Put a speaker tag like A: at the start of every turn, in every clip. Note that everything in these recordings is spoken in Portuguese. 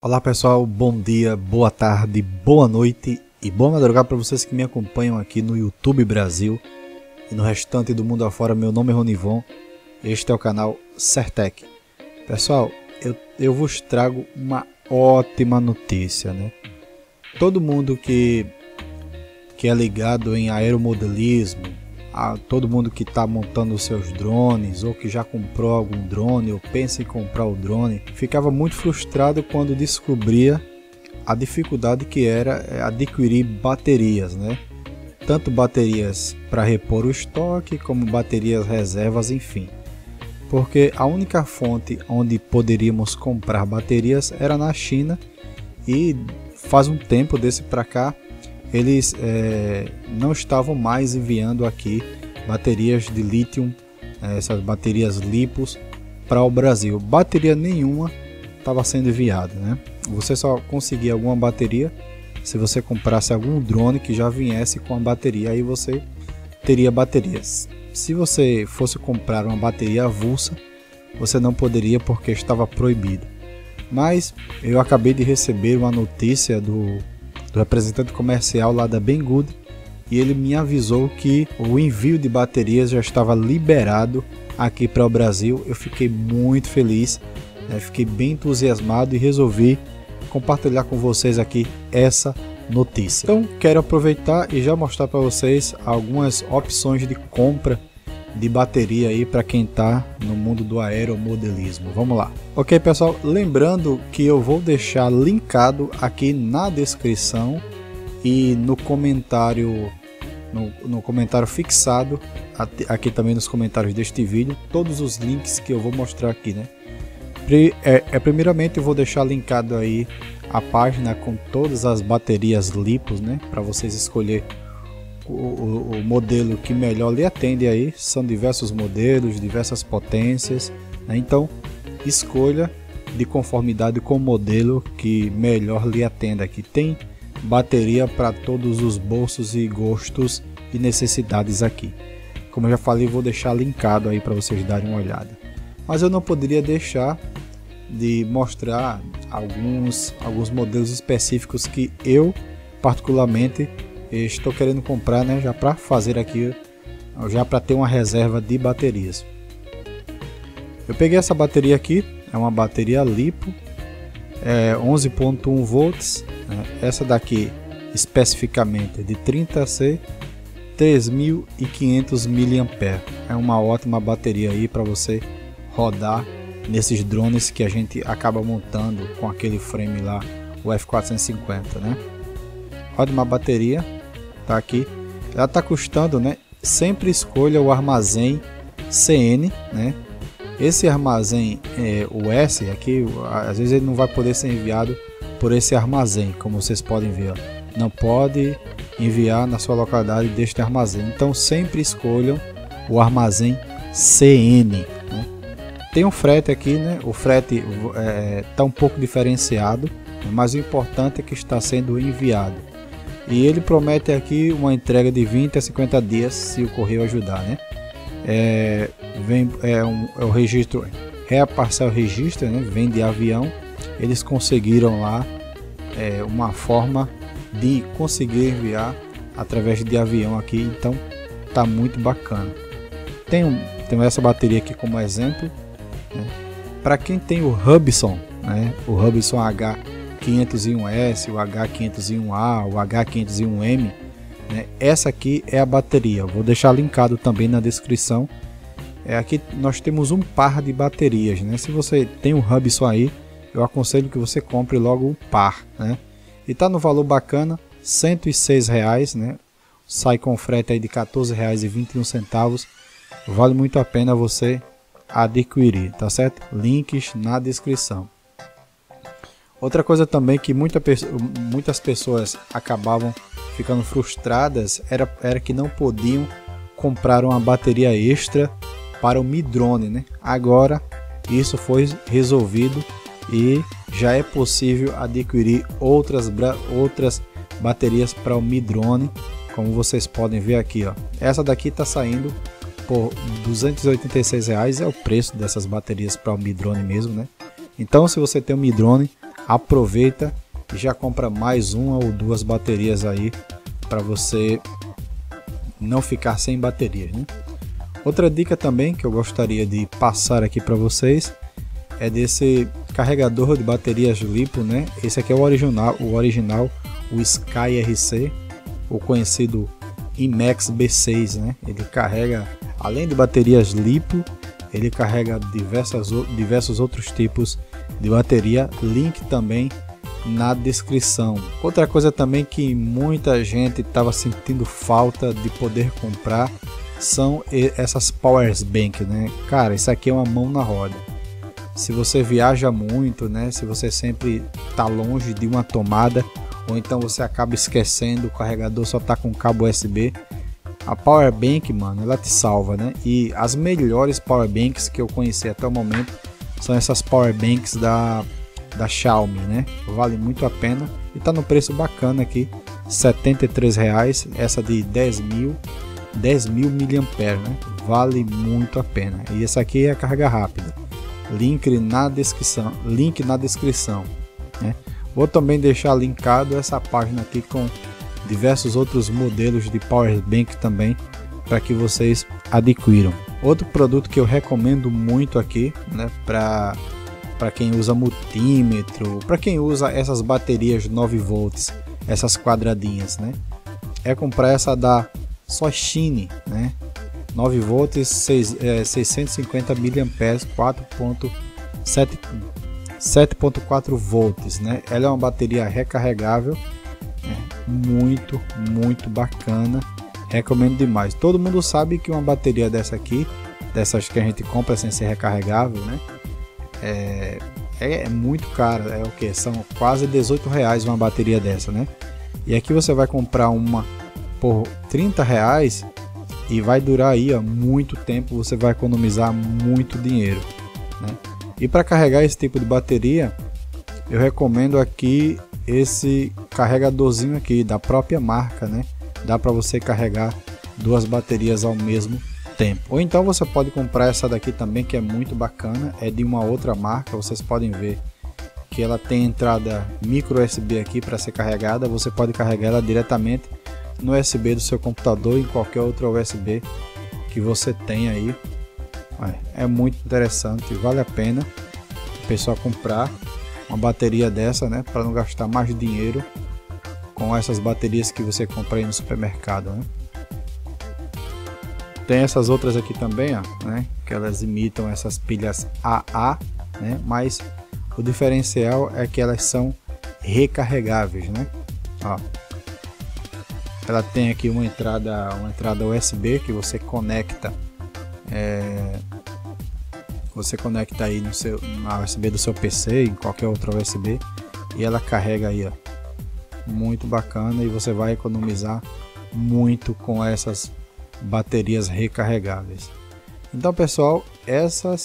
A: Olá pessoal, bom dia, boa tarde, boa noite e boa madrugada para vocês que me acompanham aqui no YouTube Brasil e no restante do mundo afora. Meu nome é Ronivon, este é o canal Certec. Pessoal, eu vos trago uma ótima notícia, né? Todo mundo que é ligado em aeromodelismo, todo mundo que está montando os seus drones ou que já comprou algum drone ou pensa em comprar o drone, ficava muito frustrado quando descobria a dificuldade que era adquirir baterias, né? Tanto baterias para repor o estoque como baterias reservas, enfim. Porque a única fonte onde poderíamos comprar baterias era na China e faz um tempo desse para cá eles não estavam mais enviando aqui baterias de lítio, essas baterias LiPos para o Brasil. Bateria nenhuma estava sendo enviada, né? Você só conseguia alguma bateria se você comprasse algum drone que já viesse com a bateria, aí você teria baterias. Se você fosse comprar uma bateria avulsa, você não poderia porque estava proibido. Mas eu acabei de receber uma notícia do representante comercial lá da Banggood e ele me avisou que o envio de baterias já estava liberado aqui para o Brasil. Eu fiquei muito feliz, fiquei bem entusiasmado e resolvi compartilhar com vocês aqui essa notícia. Então quero aproveitar e já mostrar para vocês algumas opções de compra de bateria aí para quem está no mundo do aeromodelismo. Vamos lá. Ok, pessoal, lembrando que eu vou deixar linkado aqui na descrição e no comentário no comentário fixado aqui também nos comentários deste vídeo todos os links que eu vou mostrar aqui, né? Primeiramente eu vou deixar linkado aí a página com todas as baterias LiPos, né, para vocês escolher o modelo que melhor lhe atende aí. São diversos modelos, diversas potências, né? Então escolha de conformidade com o modelo que melhor lhe atenda. Aqui tem bateria para todos os bolsos e gostos e necessidades aqui. Como eu já falei, vou deixar linkado aí para vocês darem uma olhada. Mas eu não poderia deixar de mostrar alguns modelos específicos que eu particularmente estou querendo comprar, né, já para fazer aqui, já para ter uma reserva de baterias. Eu peguei essa bateria aqui, é uma bateria LiPo, 11.1 volts, né? Essa daqui especificamente de 30C, 3.500 mAh. É uma ótima bateria aí para você rodar nesses drones que a gente acaba montando com aquele frame lá, o F450, né? Ótima bateria, tá aqui. Ela tá custando, né? Sempre escolha o armazém CN, né? Esse armazém, o S aqui, às vezes ele não vai poder ser enviado por esse armazém, como vocês podem ver, ó. Não pode enviar na sua localidade deste armazém. Então sempre escolham o armazém CN, né? Tem um frete aqui, né? O frete tá um pouco diferenciado, mas o importante é que está sendo enviado. E ele promete aqui uma entrega de 20 a 50 dias se o correio ajudar, né? O registro, a parcel registro, né? Vem de avião. Eles conseguiram lá uma forma de conseguir enviar através de avião aqui, então tá muito bacana. Tem essa bateria aqui como exemplo, né? Para quem tem o Hubsan, né? O Hubsan H501S, o H501A, o H501M, né? Essa aqui é a bateria. Eu vou deixar linkado também na descrição. Aqui nós temos um par de baterias, né? Se você tem um Hubsan aí, eu aconselho que você compre logo um par, né? E tá no valor bacana, R$ 106, né? Sai com frete aí de R$ 14,21. Vale muito a pena você adquirir, tá certo? Links na descrição. Outra coisa também que muitas pessoas acabavam ficando frustradas era que não podiam comprar uma bateria extra para o Mi Drone, né? Agora isso foi resolvido e já é possível adquirir outras baterias para o Mi Drone, como vocês podem ver aqui, ó. Essa daqui está saindo por R$ 286, é o preço dessas baterias para o Mi Drone mesmo, né? Então, se você tem um Mi Drone, aproveita e já compra mais uma ou duas baterias aí para você não ficar sem baterias, né? Outra dica também que eu gostaria de passar aqui para vocês é desse carregador de baterias LiPo, né? Esse aqui é o original, o Sky RC, o conhecido IMAX B6, né? Ele carrega, além de baterias LiPo, ele carrega diversos outros tipos de bateria. Link também na descrição. Outra coisa também que muita gente estava sentindo falta de poder comprar são essas power bank, né? Cara, isso aqui é uma mão na roda. Se você viaja muito, né? Se você sempre está longe de uma tomada, ou então você acaba esquecendo, o carregador só tá com cabo USB, a power bank, mano, ela te salva, né? E as melhores power banks que eu conheci até o momento são essas power banks da Xiaomi, né? Vale muito a pena e tá no preço bacana aqui, R$ 73,00, essa de 10.000 mAh, né? Vale muito a pena. E essa aqui é a carga rápida. Link na descrição, né? Vou também deixar linkado essa página aqui com diversos outros modelos de power bank também para que vocês adquiram. Outro produto que eu recomendo muito aqui, né, para quem usa multímetro, para quem usa essas baterias 9 volts, essas quadradinhas, né, é comprar essa da Soshine, né, 9 volts, 650 mAh, 7.4 volts, né? Ela é uma bateria recarregável, né? Muito bacana, recomendo demais. Todo mundo sabe que uma bateria dessa aqui, dessas que a gente compra sem ser recarregável, né? É muito cara, é o que? São quase R$18 uma bateria dessa, né? E aqui você vai comprar uma por R$30 e vai durar aí, ó, muito tempo, você vai economizar muito dinheiro, né? E para carregar esse tipo de bateria, eu recomendo aqui esse carregadorzinho aqui da própria marca, né? Dá para você carregar duas baterias ao mesmo tempo. Ou então você pode comprar essa daqui também, que é muito bacana, é de uma outra marca. Vocês podem ver que ela tem entrada micro USB aqui para ser carregada. Você pode carregar ela diretamente no USB do seu computador, em qualquer outro USB que você tem aí. É muito interessante, vale a pena o pessoal comprar uma bateria dessa, né, para não gastar mais dinheiro com essas baterias que você compra aí no supermercado, né? Tem essas outras aqui também, ó, né, que elas imitam essas pilhas AA, né, mas o diferencial é que elas são recarregáveis, né? Ó, ela tem aqui uma entrada USB que você conecta. Você conecta aí na USB do seu PC, em qualquer outro USB, e ela carrega aí, ó. Muito bacana, e você vai economizar muito com essas baterias recarregáveis. Então, pessoal, essa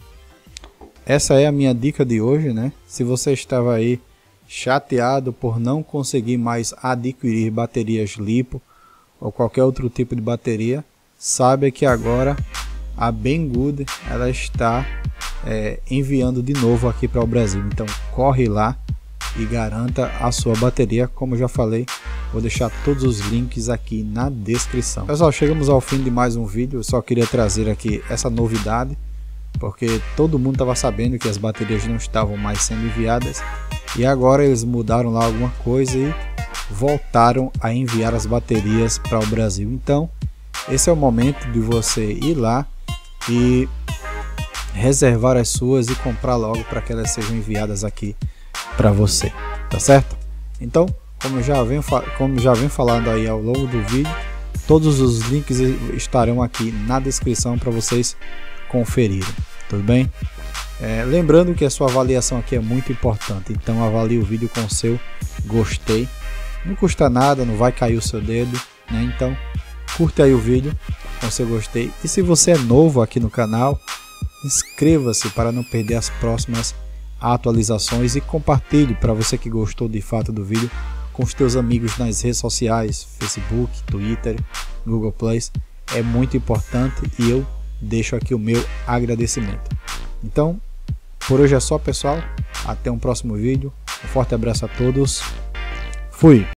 A: é a minha dica de hoje, né? Se você estava aí chateado por não conseguir mais adquirir baterias LiPo ou qualquer outro tipo de bateria, saiba que agora a Banggood ela está enviando de novo aqui para o Brasil. Então corre lá e garanta a sua bateria. Como eu já falei, vou deixar todos os links aqui na descrição. Pessoal, chegamos ao fim de mais um vídeo. Eu só queria trazer aqui essa novidade, porque todo mundo estava sabendo que as baterias não estavam mais sendo enviadas, e agora eles mudaram lá alguma coisa e voltaram a enviar as baterias para o Brasil. Então esse é o momento de você ir lá e reservar as suas e comprar logo para que elas sejam enviadas aqui para você, tá certo? Então, como já venho falando aí ao longo do vídeo, todos os links estarão aqui na descrição para vocês conferirem, tudo bem? Lembrando que a sua avaliação aqui é muito importante, então avalie o vídeo com o seu gostei, não custa nada, não vai cair o seu dedo, né? Então curte aí o vídeo com seu gostei, e se você é novo aqui no canal, inscreva-se para não perder as próximas atualizações, e compartilhe para você que gostou de fato do vídeo com os teus amigos nas redes sociais, Facebook, Twitter, Google Play. É muito importante e eu deixo aqui o meu agradecimento. Então, por hoje é só, pessoal. Até um próximo vídeo. Um forte abraço a todos. Fui!